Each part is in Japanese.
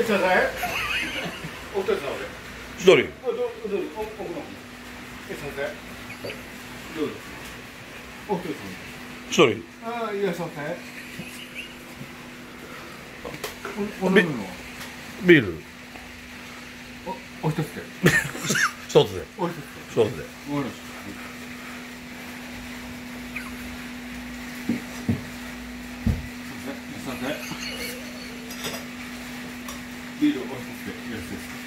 すいません。お一人様で。 一人。 どうぞ。奥の方に。すいません。どうぞ。お一人様で。 一人。 ああ、いらっしゃいませ。お飲むのは。 ビール。 お一つで。 一つで。 お一つで。 一つで。 わかりました。すいません。ビールお一つでよろしいですか。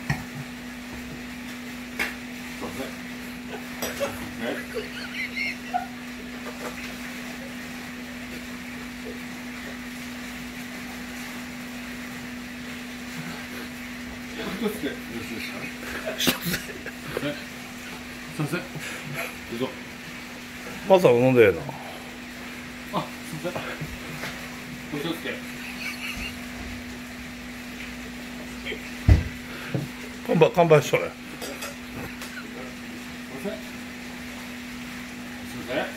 すいません。一つでよろしいですか。 一つで。 すいません。どうぞ。 まさか飲んでええな。 あ、すいません。お一つで。 乾杯しとれ。 すいません。すいません。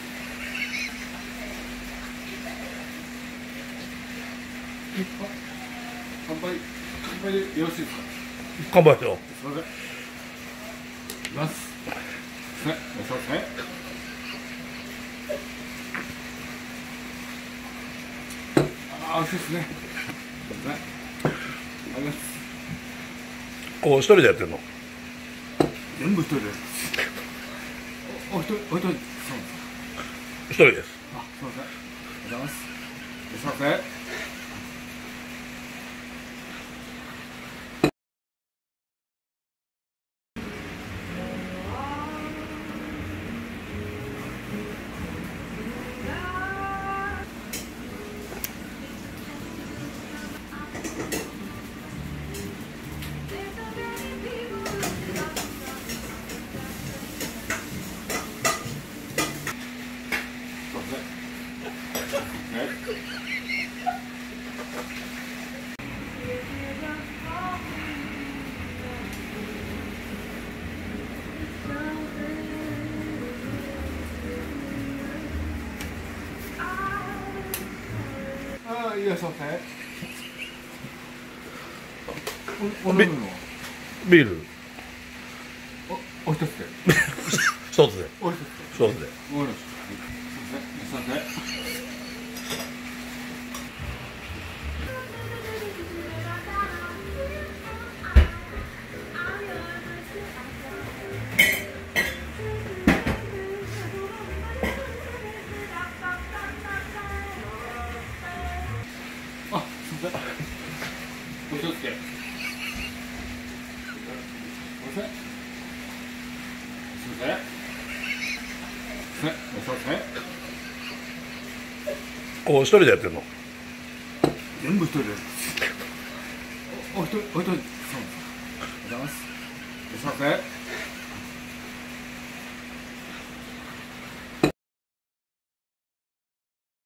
乾杯でよろしいですか。 乾杯しよう。 すいません。いきます。すいません。すいません。ああ、美味しいですね。すいません。あります。 こう一人でやってんの。 全部一人で。お一人、そうです。 一人です。 あ、すいません。ありがとうございます。すいません。ああ、いらっしゃいませ。お飲むのは。 ビール。 お一つで。 一つで。 お一つで。 一つで。 わかりました。すいません。あ、すいません。お一つで。すいません。すいません。すいません。 こう一人でやってんの。 全部一人で。お一人、そうです。ありがとうございます。すいません。